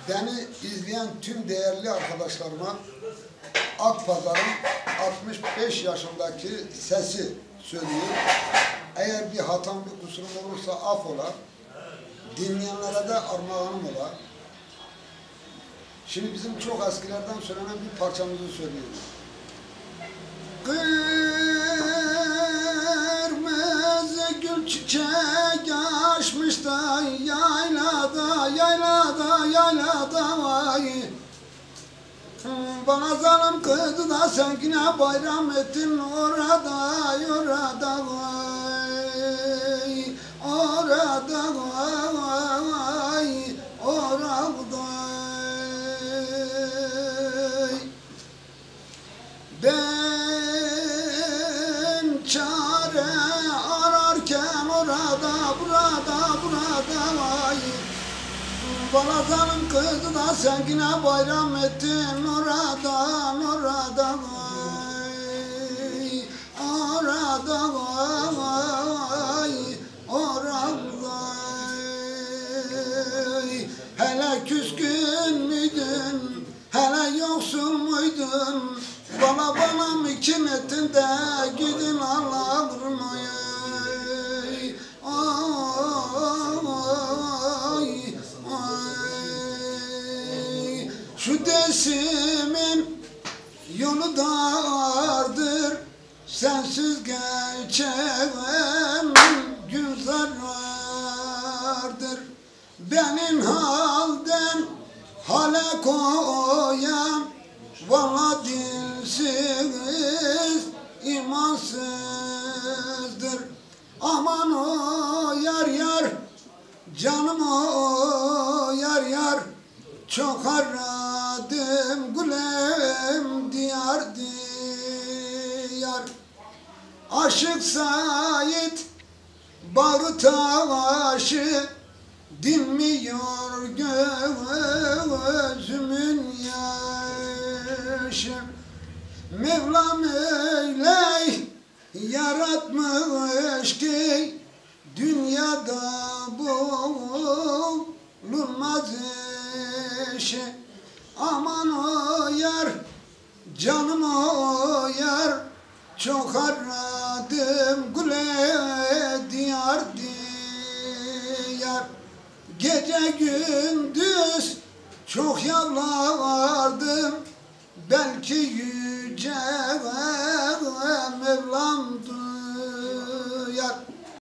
Beni izleyen tüm değerli arkadaşlarıma Akpazar'ın 65 yaşındaki sesi söylüyor. Eğer bir hatam, bir kusurum olursa affola. Dinleyenlere de armağanım ola. Şimdi bizim çok eskilerden söylenen bir parçamızı söylüyoruz. Kırmızı gül çiçek açmış da yaylada, yaylada, yaylada vay. Bana zalim kızdı da sen yine bayram ettin orada, orada vay. Orada vay, orada. Ben çare ararken orada, burada, burada vay. Bana zalim kızdı da sen yine bayram ettin oradan, orada vay. Orada vay, orada. Hele küskün müydün, hele yoksul muydun? Bana mı kim ettin de gidin Allah'ım ay. Şu desimin yolu dardır, sensiz geçen gün zarardır. Benim halden hale koyan valla dinsiz, imansızdır. Aman o yar yar, canım o yar yar, çok aradım gülüm diyar diyar. Aşık Sait bağı taşı, dinmiyor gözümün yaşı. Mevlam öyle yaratmış ki dünyada bulunmaz eşi. Aman o yar, canım o yar, çok aradım güle diyar diyar. Gece gündüz çok yalvardım, belki yüce Mevlam